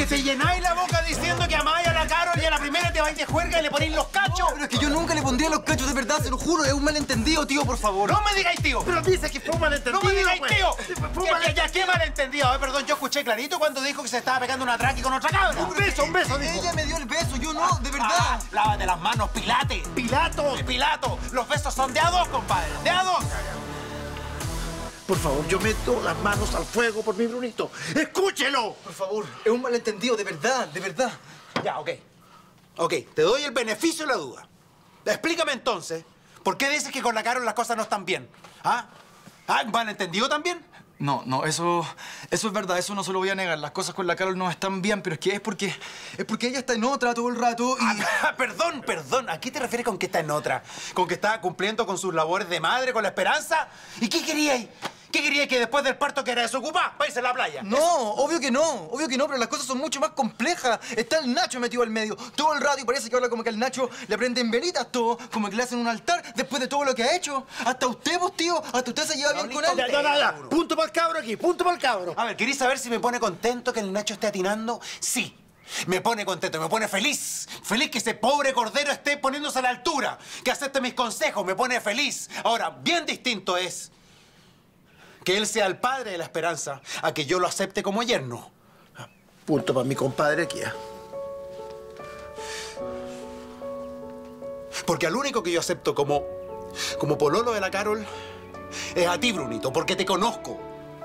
Que te llenáis la boca diciendo que amáis a la Carol y a la primera te vais de juerga y le ponéis los cachos. No, pero es que yo nunca le pondría los cachos, de verdad, se lo juro. Es un malentendido, tío, por favor. No me digáis tío. Pero dice que fue un malentendido. No me digáis pues. tío. Fue un malentendido. ¿Qué malentendido? Perdón, yo escuché clarito cuando dijo que se estaba pegando una traque con otra cabra. Un beso, dijo. Ella me dio el beso, yo no, de verdad. Lávate las manos, Pilate. Pilato. Pilato. Los besos son de a dos, compadre. De a dos. Por favor, yo meto las manos al fuego por mi Brunito. ¡Escúchelo! Por favor, es un malentendido, de verdad, de verdad. Ya, ok. Ok, te doy el beneficio de la duda. Explícame entonces, ¿por qué dices que con la Carol las cosas no están bien? ¿Ah? ¿Malentendido también? No, eso es verdad, eso no se lo voy a negar. Las cosas con la Carol no están bien, pero es porque ella está en otra todo el rato y... Perdón, ¿a qué te refieres con que está en otra? ¿Con que está cumpliendo con sus labores de madre, con la esperanza? ¿Y qué queríais? ¿Qué queríais que después del parto que era desocupada para irse a la playa? No, obvio que no, pero las cosas son mucho más complejas. Está el Nacho metido al medio todo el rato y parece que ahora como que al Nacho le prenden velitas todo, como que le hacen un altar después de todo lo que ha hecho. Hasta usted, pues, tío, hasta usted se lleva bien con él. Ya. Punto para el cabro aquí, punto para el cabro. A ver, ¿queréis saber si me pone contento que el Nacho esté atinando? Sí. Me pone contento, me pone feliz. Feliz que ese pobre cordero esté poniéndose a la altura. Que acepte mis consejos, me pone feliz. Ahora, bien distinto es que él sea el padre de la esperanza a que yo lo acepte como yerno. Punto para mi compadre aquí. Porque al único que yo acepto como pololo de la Carol es a ti, Brunito, porque te conozco.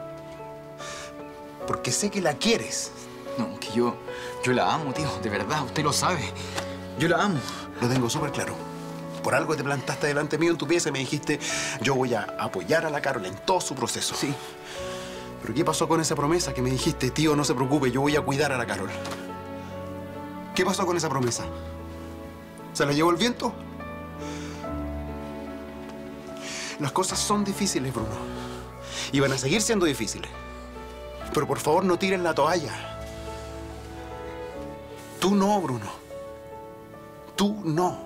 Porque sé que la quieres. No, que yo la amo, tío, de verdad, usted lo sabe. Yo la amo. Lo tengo súper claro. Por algo te plantaste delante mío en tu pieza y me dijiste, yo voy a apoyar a la Carol en todo su proceso. Sí. Pero ¿qué pasó con esa promesa que me dijiste, tío, no se preocupe, yo voy a cuidar a la Carol? ¿Qué pasó con esa promesa? ¿Se la llevó el viento? Las cosas son difíciles, Bruno. Y van a seguir siendo difíciles. Pero por favor, no tiren la toalla. Tú no, Bruno. Tú no.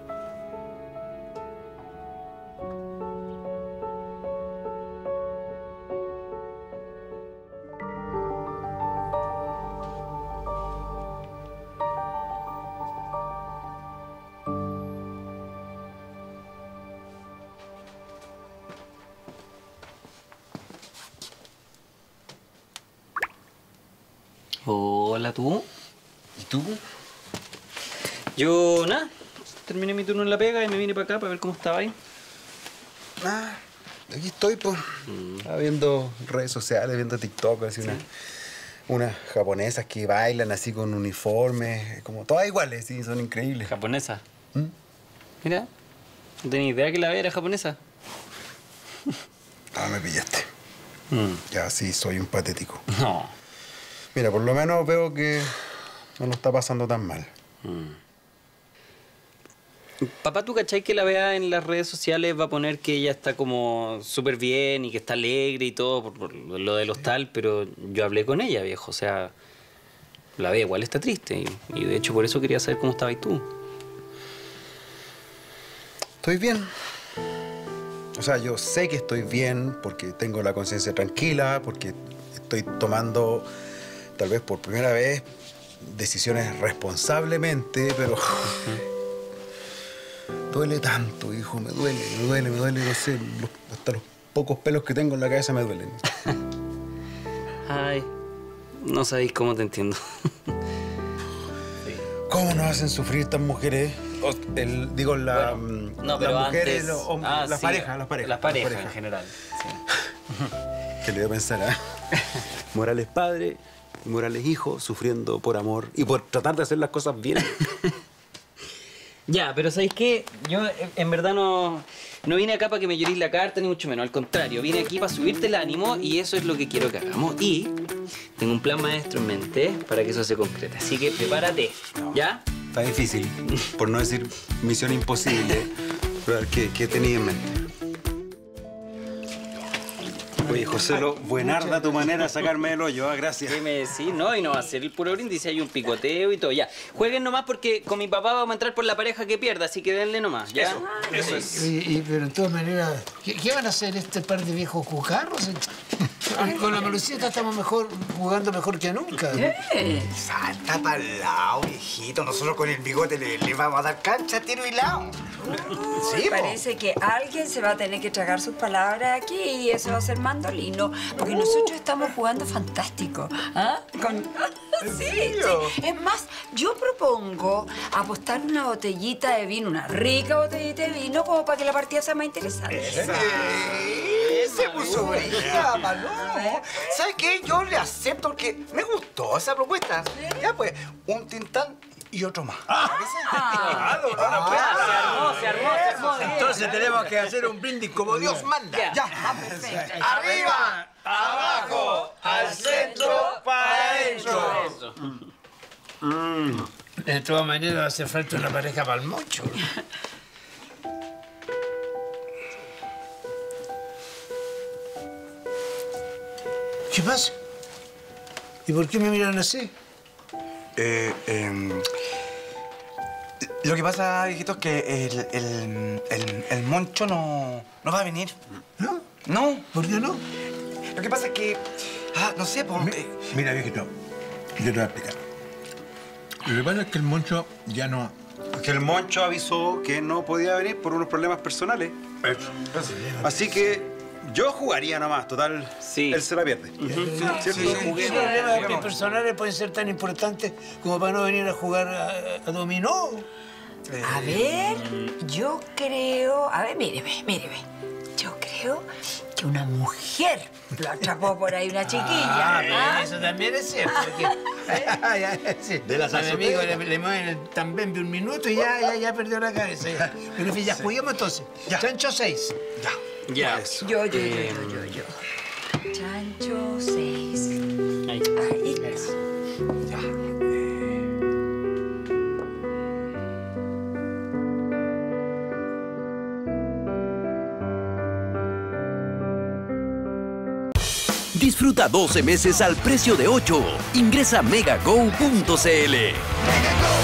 Hola, ¿tú? ¿Y tú? Yo, nada, terminé mi turno en la pega y me vine para acá para ver cómo estaba ahí. Ah, aquí estoy, pues. Estaba viendo redes sociales, viendo TikTok, así unas japonesas que bailan así con uniformes, como todas iguales, sí, son increíbles. ¿Japonesa? Mira, no tenía idea que la era japonesa. Ah, me pillaste. Ya sí, soy un patético. No. Mira, por lo menos veo que no lo está pasando tan mal. Papá, ¿tú cachai que la vea en las redes sociales va a poner que ella está como súper bien y que está alegre y todo por lo del hostal? Pero yo hablé con ella, viejo, o sea, la Bea igual está triste y de hecho por eso quería saber cómo estabas tú. Estoy bien. O sea, yo sé que estoy bien porque tengo la conciencia tranquila, porque estoy tomando, tal vez por primera vez, decisiones responsablemente, pero... Duele tanto, hijo, me duele, no sé, hasta los pocos pelos que tengo en la cabeza me duelen. Ay, no sabéis cómo te entiendo. ¿Cómo nos hacen sufrir estas mujeres? Digo, las mujeres, los hombres, las parejas. Las parejas en general, sí. ¿Qué le voy a pensar, ah? Morales padre, Morales hijo, sufriendo por amor y por tratar de hacer las cosas bien. Ya, pero ¿sabéis qué? Yo en verdad no vine acá para que me lloréis la carta, ni mucho menos. Al contrario, vine aquí para subirte el ánimo y eso es lo que quiero que hagamos. Y tengo un plan maestro en mente para que eso se concrete. Así que prepárate, ¿ya? Está difícil, por no decir misión imposible. Pero a ver, ¿qué tenías en mente? Oye, Joselo, buenarda tu manera de sacarme del hoyo, gracias. ¿Qué me decís? No, y no va a ser el puro brindis, hay un picoteo y todo. Ya, jueguen nomás porque con mi papá vamos a entrar por la pareja que pierda, así que denle nomás, ¿ya? Eso es. Pero de todas maneras, ¿qué van a hacer este par de viejos cucarros? Con la Malucita estamos jugando mejor que nunca. Salta para el lado, viejito. Nosotros con el bigote le vamos a dar cancha, tiro y lado. Sí, parece que alguien se va a tener que tragar sus palabras aquí y eso va a ser mandolino, porque nosotros estamos jugando fantástico. ¿Ah? Sí. Es más, yo propongo apostar una botellita de vino, una rica botellita de vino, como para que la partida sea más interesante. Se puso brillaba, ¿no? ¿Sabes qué? Yo le acepto porque me gustó esa propuesta. Ya pues, un tintán y otro más. Se armó. Entonces tenemos que hacer un brindis como Dios manda. Ya. Perfecto. Arriba, abajo, al centro, para adentro. De todas maneras hace falta una pareja para el mocho. ¿Qué pasa? ¿Y por qué me miran así? Lo que pasa, viejito, es que el Moncho no va a venir. ¿No? No. ¿Por qué no? Lo que pasa es que... no sé, por... Mira, viejito, yo te voy a explicar. Lo que pasa es que el Moncho ya no... Porque el Moncho avisó que no podía venir por unos problemas personales. Así que yo jugaría nomás, total, Sí. él se la pierde. ¿Cierto? ¿Qué problemas personales pueden ser tan importantes como para no venir a jugar a dominó? A ver, yo creo... A ver, míreme. Yo creo que una mujer lo atrapó por ahí una chiquilla. Pero eso también es cierto. Sí. De las a mi amigo le mueven también de un minuto y ya perdió la cabeza. Ya. Pero en fin, ya juguemos entonces. Chancho 6. Ya. Yo. Chancho 6. Ahí. Ahí. Disfruta 12 meses al precio de 8. Ingresa a megago.cl.